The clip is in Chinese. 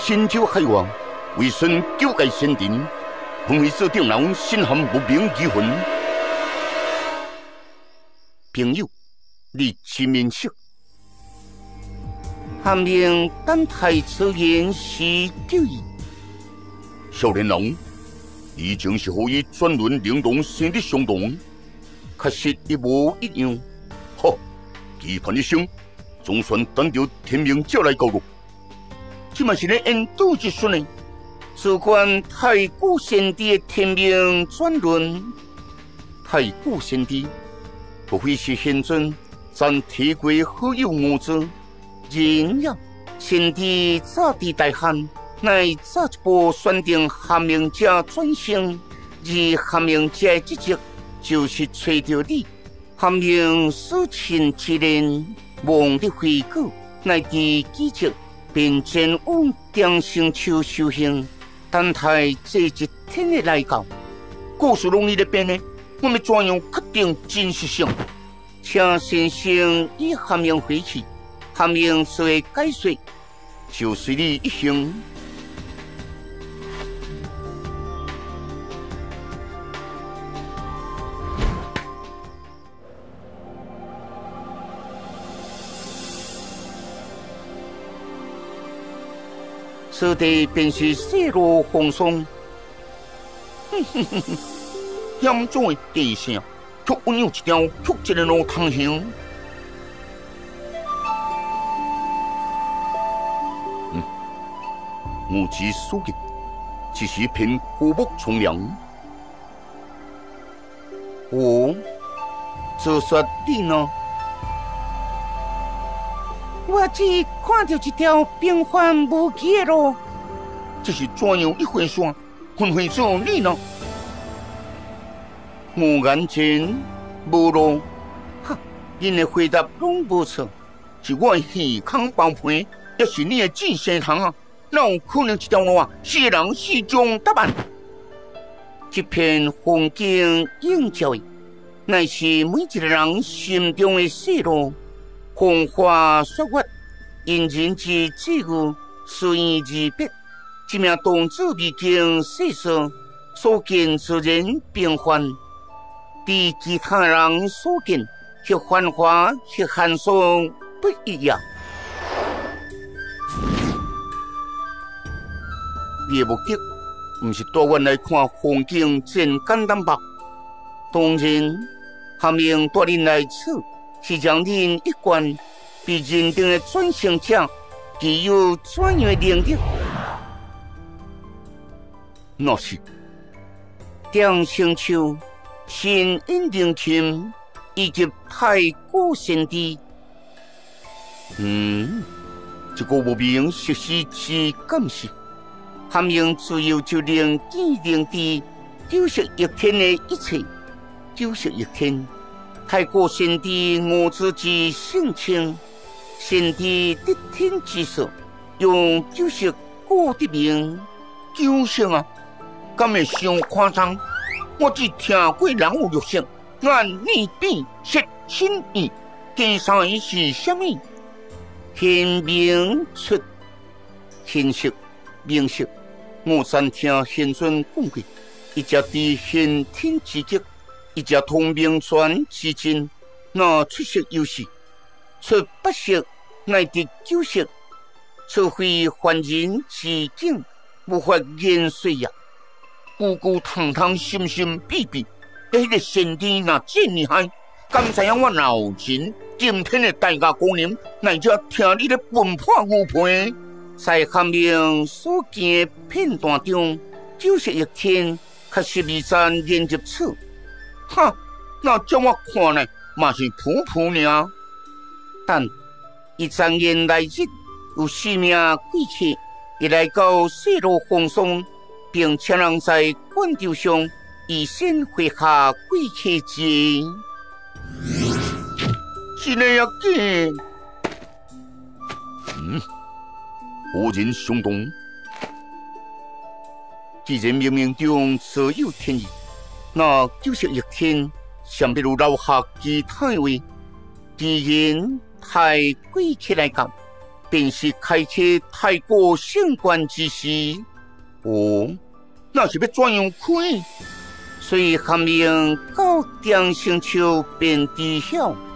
神州海王为孙九界仙đình，红会所长老心含不明之魂。朋友，你真面色。含明等待此言是久矣。少年郎，以前是可以转轮灵动生的相同，确实一模一样。好，期盼一生，总算等到天明照来告路。这嘛是咧因杜之顺呢。事关太古先帝的天命转轮，太古先帝不会是现尊，暂提过好友五字。然而，先帝早伫大汉，乃早一步选定含明者转生，而含明者的职责就是找到你。含明所亲之人，望的回顾，乃伫记者便前往江心丘修行，等待这一天的来到。故事容易的变呢，我们怎样确定真实性？请先生以含明回去。含明所的解说，就随你一行。此地便是雪落风霜。严重的地形，却拥有一条曲折的路通行。目之所及，只是一片枯木苍凉。哦，这说你呢？我只看到一条平凡无奇的路，这是怎样一回事？分会做你呢？我眼前无路，哈！因的回答拢无错，是我耳孔爆皮，也是你的智先堂啊！哪有可能一条路是人是种答案？这片风景映照的，乃是每一个人心中的雪路。风花雪月，因人之际遇，随意而别。这名动子未经世事，所见自然平凡。比其他人所见，迄繁华，迄寒霜不一样。你的目的不是带我来看风景真简单吧？当然，含明带恁来此，是让恁一贯比认定的转生者具有怎样的能力？那是江心丘、新引灵琴以及太古先帝。这个无名实施之感是。含明自幼就能见灵地九十一天的一切，91天。太过先帝我自之性情，先帝得天之色，用90过的名，90啊，敢会伤夸张？我只听过人有六色，按你比色心意，第三是什么？显明出，显色明色。我曾听先尊讲过，一只知先天之极，一只通明传之真。那出色有时，出不色乃得九色，除非凡人之境，无法言说呀。古古堂堂，心心比比，那个先帝那真厉害，敢知影我老钱今天的大家公人，乃至听你的奔破牛皮。在含明所见的片段中，91天确实未曾言入此。哈，那叫我看呢，嘛是普普尔。但一张言来日，有4名贵客一来到雪落风霜，并请人在官场上以先会下贵客之。是那样嘅。无人相同。既然冥冥中自有天意，那91天想必如留下其他位。既然太贵客来讲， 便是开启太过升官之时。哦，那是要怎样开？所以含命高点成就便知晓。